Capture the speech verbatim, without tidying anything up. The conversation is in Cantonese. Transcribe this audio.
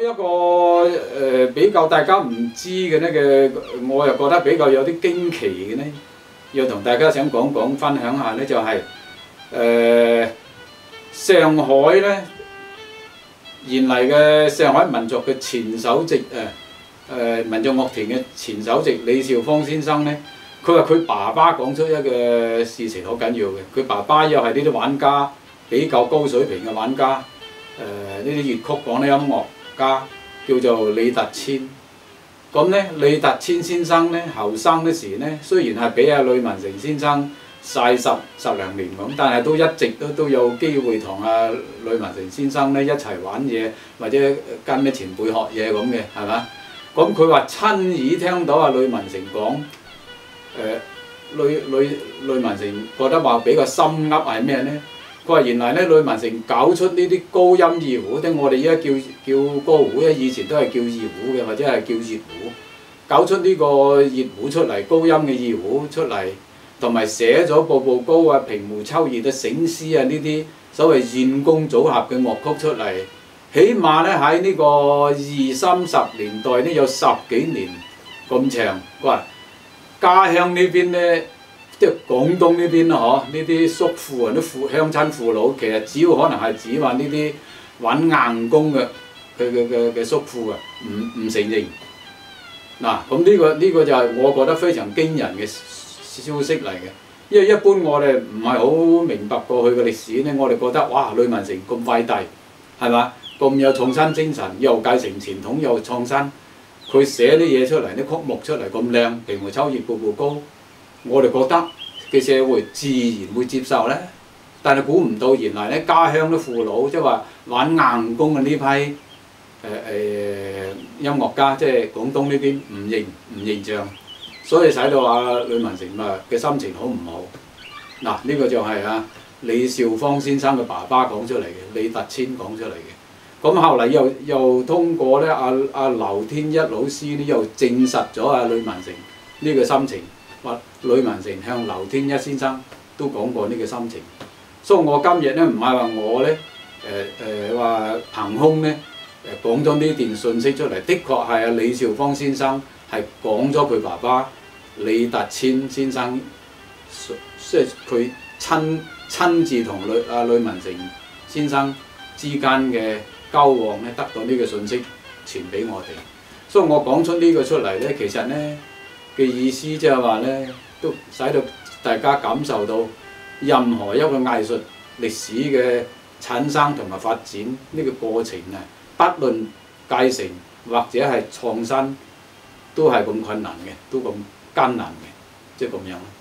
一個誒、呃、比較大家唔知嘅呢嘅，我又覺得比較有啲驚奇嘅呢，要同大家想講講分享下呢，就係、是、誒、呃、上海呢，原嚟嘅上海民族嘅前首席誒誒、呃、民族樂團嘅前首席李兆芳先生呢，佢話佢爸爸講出一個事情好緊要嘅，佢爸爸又係呢啲玩家，比較高水平嘅玩家。誒呢啲粵曲講啲音樂家叫做李達遷，咁咧李達遷先生咧後生嗰時咧，雖然係比阿呂文成先生細十十零年咁，但係都一直都都有機會同阿呂文成先生咧一齊玩嘢，或者跟啲前輩學嘢咁嘅，係嘛？咁佢話親耳聽到阿呂文成講，誒呂呂呂文成覺得話比較深噏係咩咧？佢話原來咧，呂文成搞出呢啲高音二胡，即係我哋依家叫叫歌胡咧，以前都係叫二胡嘅，或者係叫熱胡。搞出呢個熱胡出嚟，高音嘅二胡出嚟，同埋寫咗步步高啊、平湖秋月啊、醒獅啊呢啲所謂燕宮組合嘅樂曲出嚟，起碼咧喺呢個二三十年代呢有十幾年咁長。佢話家鄉呢邊咧。即係廣東呢邊咯，嗬？呢啲叔父啊，啲父鄉親父老，其實只要可能係指話呢啲揾硬功嘅嘅嘅嘅嘅叔父啊，唔唔承認。嗱，咁呢個呢個就係我覺得非常驚人嘅消息嚟嘅，因為一般我哋唔係好明白過去嘅歷史咧，我哋覺得哇，呂文成咁快遞，係嘛？咁有創新精神，又繼承傳統又創新，佢寫啲嘢出嚟，啲曲目出嚟咁靚，平湖秋月步步高。我哋覺得嘅社會自然會接受咧，但係估唔到原來咧家鄉啲父老即係話玩硬功嘅呢批誒誒、呃、音樂家，即係廣東呢邊唔認唔認賬，所以使到阿呂文成啊嘅心情好唔好？嗱，呢、這個就係啊李兆芳先生嘅爸爸講出嚟嘅，李達遷講出嚟嘅。咁後嚟又又通過咧阿阿劉天一老師呢又證實咗阿呂文成呢個心情。話呂文成向劉天一先生都講過呢個心情，所以我今日咧唔係話我咧誒誒話憑空咧誒講咗呢段信息出嚟，的確係阿李兆芳先生係講咗佢爸爸李達遷先生，即係佢親親自同呂阿呂文成先生之間嘅交往咧，得到呢個信息傳俾我哋，所以我講出呢個出嚟咧，其實咧。嘅意思即係話咧，都使到大家感受到任何一個藝術歷史嘅產生同埋發展呢個過程啊，不論繼承或者係創新，都係咁困難嘅，都咁艱難嘅，即係咁樣。